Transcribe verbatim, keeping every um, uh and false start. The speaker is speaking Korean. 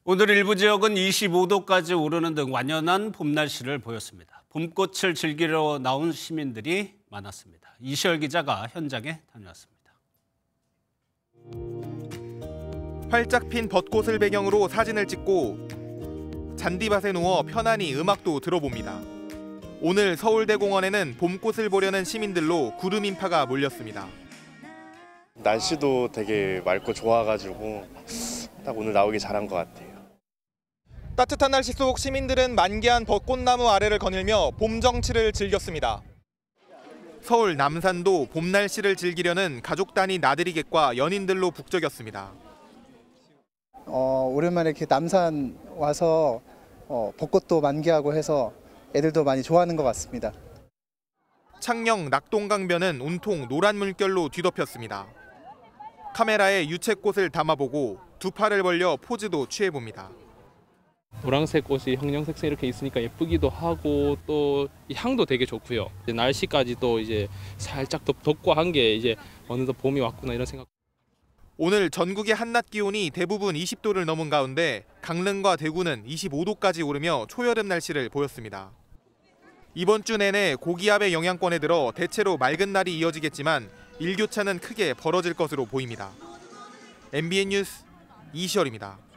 오늘 일부 지역은 이십오 도까지 오르는 등 완연한 봄 날씨를 보였습니다. 봄꽃을 즐기러 나온 시민들이 많았습니다. 이시열 기자가 현장에 다녀왔습니다. 활짝 핀 벚꽃을 배경으로 사진을 찍고 잔디밭에 누워 편안히 음악도 들어봅니다. 오늘 서울대공원에는 봄꽃을 보려는 시민들로 구름 인파가 몰렸습니다. 날씨도 되게 맑고 좋아가지고 딱 오늘 나오기 잘한 것 같아요. 따뜻한 날씨 속 시민들은 만개한 벚꽃나무 아래를 거닐며 봄 정취를 즐겼습니다. 서울 남산도 봄 날씨를 즐기려는 가족 단위 나들이 객과 연인들로 북적였습니다. 어, 오랜만에 이렇게 남산 와서 어, 벚꽃도 만개하고 해서 애들도 많이 좋아하는 것 같습니다. 창녕 낙동강변은 온통 노란 물결로 뒤덮였습니다. 카메라에 유채꽃을 담아보고 두 팔을 벌려 포즈도 취해봅니다. 노란색 꽃이 형형색색 이렇게 있으니까 예쁘기도 하고 또 향도 되게 좋고요. 이제 날씨까지도 이제 살짝 더 덥고 한 게 이제 어느덧 봄이 왔구나 이런 생각. 오늘 전국의 한낮 기온이 대부분 이십 도를 넘은 가운데 강릉과 대구는 이십오 도까지 오르며 초여름 날씨를 보였습니다. 이번 주 내내 고기압의 영향권에 들어 대체로 맑은 날이 이어지겠지만 일교차는 크게 벌어질 것으로 보입니다. 엠비엔 뉴스 이시열입니다.